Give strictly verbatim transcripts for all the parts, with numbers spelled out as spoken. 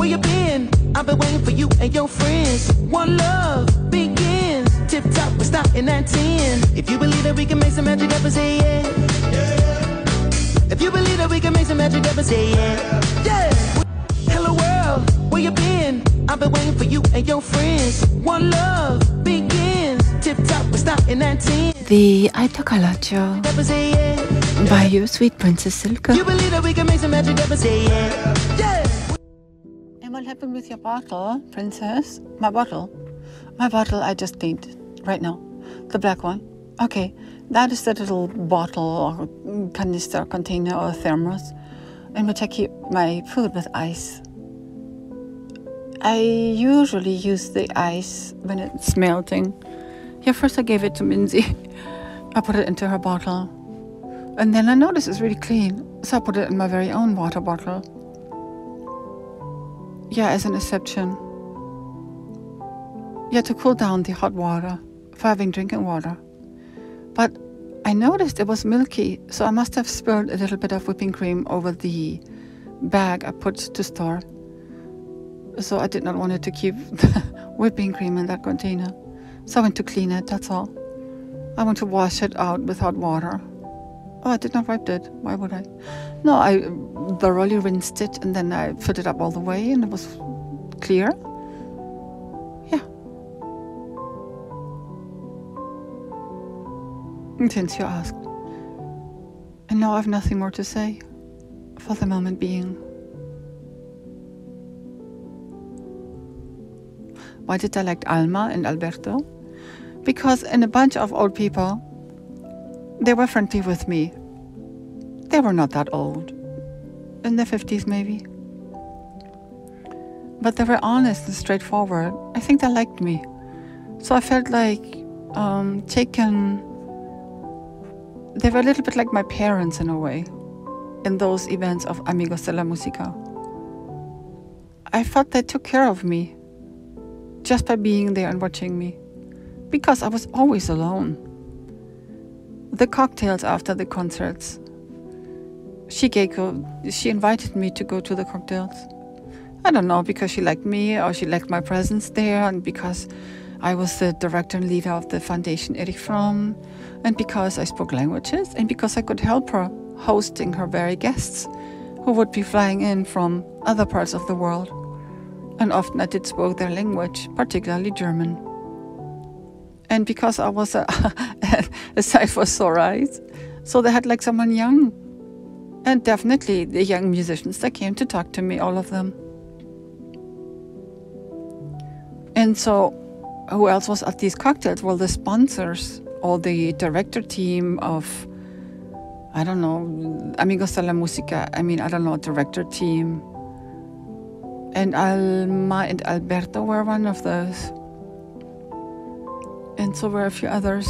where you been? I've been waiting for you and your friends. One love begins. Tip top, we're starting at ten. If you believe that we can make some magic happen, say yeah. Yeah. If you believe that we can make some magic happen, say yeah. Yeah. Hello world, where you been? I've been waiting for you and your friends. One love begins. Tip top, we're starting at ten. The Aita Kalacho by you, sweet Princess Silke. You believe that we can make some magic happen, say yeah. Yeah. And what happened with your bottle, Princess? My bottle? My bottle I just cleaned right now. The black one. Okay, that is the little bottle or canister, container or thermos in which I keep my food with ice. I usually use the ice when it's melting. Yeah, first I gave it to Minzy. I put it into her bottle. And then I noticed it's really clean. So I put it in my very own water bottle. Yeah, as an exception. Yeah, to cool down the hot water for having drinking water. But I noticed it was milky, so I must have spilled a little bit of whipping cream over the bag I put to store. So I did not want it to keep the whipping cream in that container. So I went to clean it, that's all. I went to wash it out with hot water. Oh, I did not wipe it. Why would I? No, I thoroughly rinsed it and then I filled it up all the way and it was clear. Yeah. And since you asked. And now I have nothing more to say for the moment being. Why did I like Alma and Alberto? Because in a bunch of old people, they were friendly with me. They were not that old. In their fifties maybe. But they were honest and straightforward. I think they liked me. So I felt like um, taken... They were a little bit like my parents in a way. In those events of Amigos de la Música. I felt they took care of me. Just by being there and watching me. Because I was always alone. The cocktails after the concerts. Shigeko, she invited me to go to the cocktails. I don't know, because she liked me or she liked my presence there and because I was the director and leader of the foundation Erich Fromm and because I spoke languages and because I could help her hosting her very guests who would be flying in from other parts of the world. And often I did spoke their language, particularly German. And because I was a, a sight for sore eyes, so they had like someone young. And definitely the young musicians that came to talk to me, all of them. And so who else was at these cocktails? Well, the sponsors or the director team of, I don't know, Amigos de la Música, I mean, I don't know, director team. And Alma and Alberto were one of those. And so were a few others.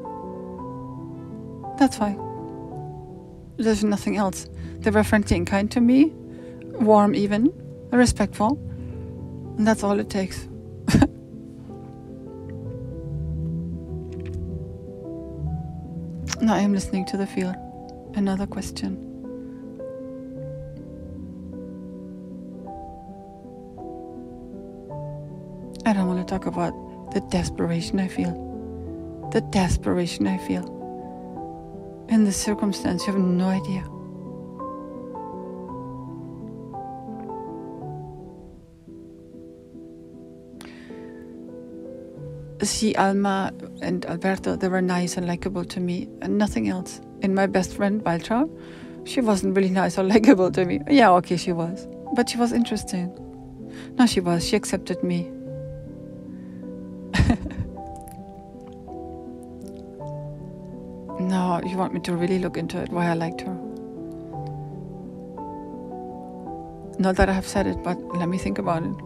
That's why. There's nothing else. They were friendly and kind to me, warm even, respectful. And that's all it takes. Now I am listening to the field. Another question. I don't want to talk about the desperation I feel. The desperation I feel. In this circumstance, you have no idea. See, Alma and Alberto, they were nice and likable to me, and nothing else. And my best friend, Valtra, she wasn't really nice or likable to me. Yeah, okay, she was. But she was interesting. No, she was. She accepted me. No, you want me to really look into it, why I liked her? Not that I have said it, but let me think about it.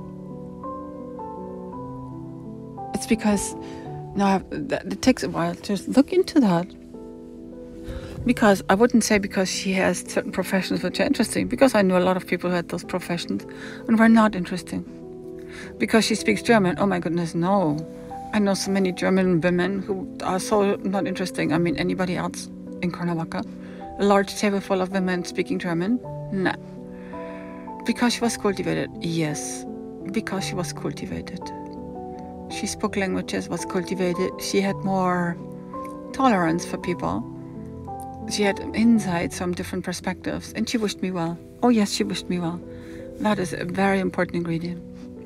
It's because now I have, it takes a while to look into that. Because I wouldn't say because she has certain professions which are interesting, because I know a lot of people who had those professions and were not interesting. Because she speaks German, oh my goodness, no. I know so many German women who are so not interesting. I mean, anybody else in Cuernavaca? A large table full of women speaking German? Nah. Because she was cultivated, yes. Because she was cultivated. She spoke languages, was cultivated. She had more tolerance for people. She had insights from different perspectives, and she wished me well. Oh yes, she wished me well. That is a very important ingredient.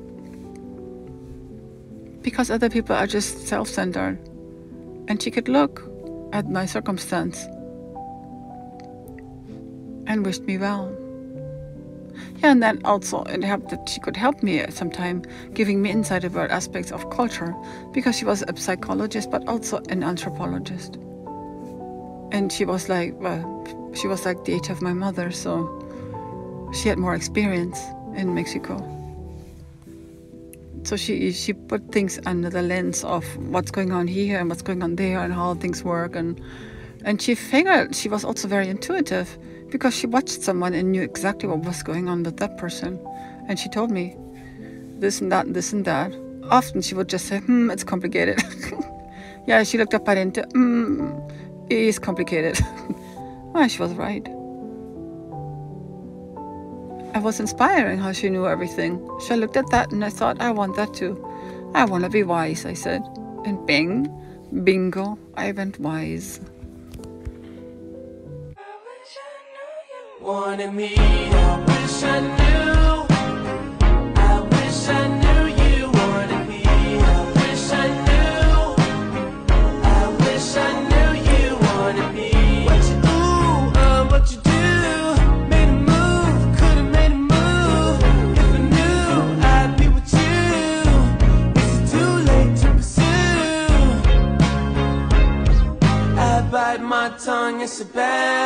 Because other people are just self-centered, and she could look at my circumstance and wished me well. Yeah, and then also it helped that she could help me at some time, giving me insight about aspects of culture, because she was a psychologist but also an anthropologist. And she was like, well, she was like the age of my mother, so she had more experience in Mexico. So she she put things under the lens of what's going on here and what's going on there and how things work, and and she figured she was also very intuitive, because she watched someone and knew exactly what was going on with that person. And she told me this and that and this and that. Often she would just say, hmm, it's complicated. Yeah, she looked up at it, hmm, it is complicated. Well, she was right. I was inspiring how she knew everything. So I looked at that and I thought, I want that too. I want to be wise, I said. And bing, bingo, I went wise. Wanted me, I wish I knew. I wish I knew you wanted me. I wish I knew. I wish I knew you wanted me. What you do, uh, what you do, made a move, could've made a move. If I knew I'd be with you, is it too late to pursue? I bite my tongue, it's so bad.